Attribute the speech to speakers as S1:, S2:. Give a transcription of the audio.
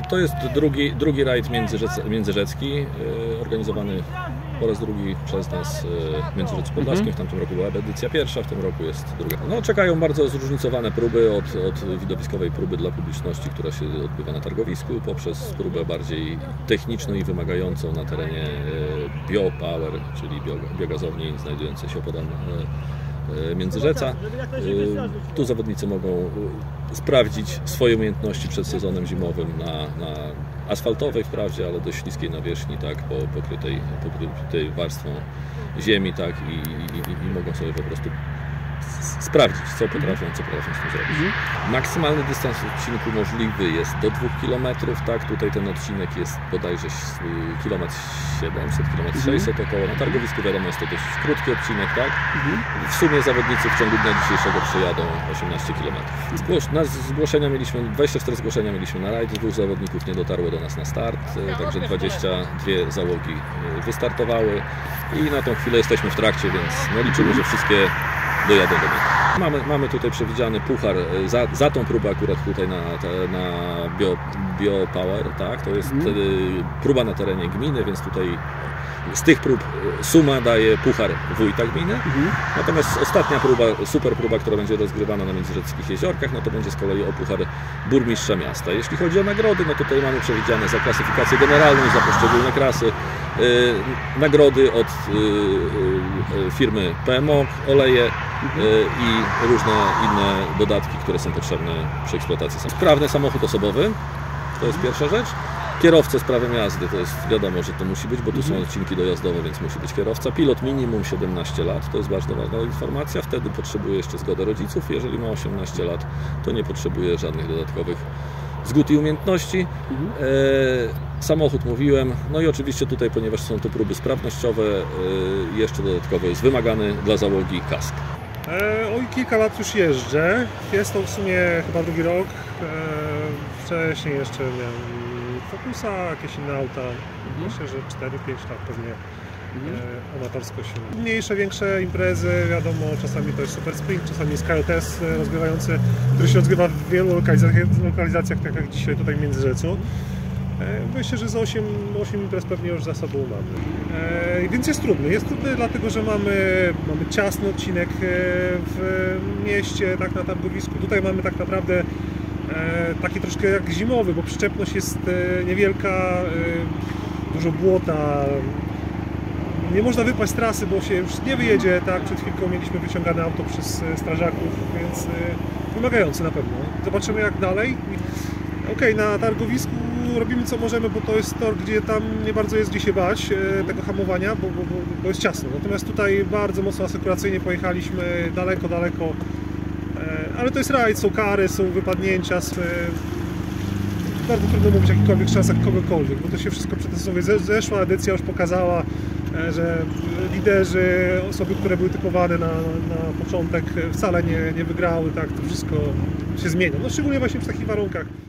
S1: To jest drugi rajd międzyrzecki, organizowany po raz drugi przez nas w Międzyrzeczu Podlaskim. W tamtym roku była edycja pierwsza, w tym roku jest druga. No, czekają bardzo zróżnicowane próby, od widowiskowej próby dla publiczności, która się odbywa na targowisku, poprzez próbę bardziej techniczną i wymagającą na terenie biopower, czyli biogazowni znajdującej się opodal Międzyrzeca. Tu zawodnicy mogą sprawdzić swoje umiejętności przed sezonem zimowym na asfaltowej wprawdzie, ale dość śliskiej nawierzchni, tak, pokrytej warstwą ziemi, tak, i mogą sobie po prostu sprawdzić, co potrafią z tym zrobić. Maksymalny dystans w odcinku możliwy jest do 2 km, tak, tutaj ten odcinek jest bodajże 1,7 km, 600 około. Na targowisku wiadomo, jest to dość krótki odcinek, tak. W sumie zawodnicy w ciągu dnia dzisiejszego przejadą 18 km. 24 zgłoszenia mieliśmy na rajd, 2 zawodników nie dotarło do nas na start, także 22 załogi wystartowały i na tą chwilę jesteśmy w trakcie, więc no, liczymy, że wszystkie dojadą do mnie. Mamy tutaj przewidziany puchar za tą próbę akurat tutaj na biopower, tak? To jest próba na terenie gminy, więc tutaj z tych prób suma daje puchar wójta gminy. Natomiast ostatnia próba, super próba, która będzie rozgrywana na Międzyrzeckich Jeziorkach, no to będzie z kolei o puchar burmistrza miasta. Jeśli chodzi o nagrody, no tutaj mamy przewidziane za klasyfikację generalną i za poszczególne klasy nagrody od firmy PMO, oleje i różne inne dodatki, które są potrzebne przy eksploatacji. Sprawny samochód osobowy, to jest pierwsza rzecz. Kierowcę z prawem jazdy, to jest wiadomo, że to musi być, bo tu są odcinki dojazdowe, więc musi być kierowca. Pilot minimum 17 lat, to jest ważna informacja, wtedy potrzebuje jeszcze zgody rodziców. Jeżeli ma 18 lat, to nie potrzebuje żadnych dodatkowych zgód i umiejętności. Samochód mówiłem, no i oczywiście tutaj, ponieważ są to próby sprawnościowe, jeszcze dodatkowo jest wymagany dla załogi kask.
S2: Oj, kilka lat już jeżdżę, jest to w sumie chyba drugi rok, wcześniej jeszcze miałem Focusa, jakieś inne auta, myślę, że 4-5 lat pewnie amatorsko się. Mniejsze, większe imprezy, wiadomo, czasami to jest Super Sprint, czasami jest KJS rozgrywający, który się rozgrywa w wielu lokalizacjach, tak jak dzisiaj tutaj w Międzyrzecu. Myślę, że z 8 imprez pewnie już za sobą mamy. Więc jest trudny dlatego, że mamy ciasny odcinek w mieście, tak na targowisku. Tutaj mamy tak naprawdę taki troszkę jak zimowy, bo przyczepność jest niewielka, dużo błota. Nie można wypaść z trasy, bo się już nie wyjedzie, tak? Przed chwilką mieliśmy wyciągane auto przez strażaków, więc wymagający na pewno. Zobaczymy jak dalej. Okej, na targowisku robimy co możemy, bo to jest tor, gdzie tam nie bardzo jest gdzie się bać tego hamowania, bo jest ciasno. Natomiast tutaj bardzo mocno asekuracyjnie pojechaliśmy, daleko. Ale to jest rajd, są kary, są wypadnięcia, bardzo trudno mówić o jakichkolwiek szansach kogokolwiek, bo to się wszystko przetestowo. Zeszła edycja już pokazała, że liderzy, osoby, które były typowane na początek, wcale nie wygrały, tak, to wszystko się zmienia, no szczególnie właśnie w takich warunkach.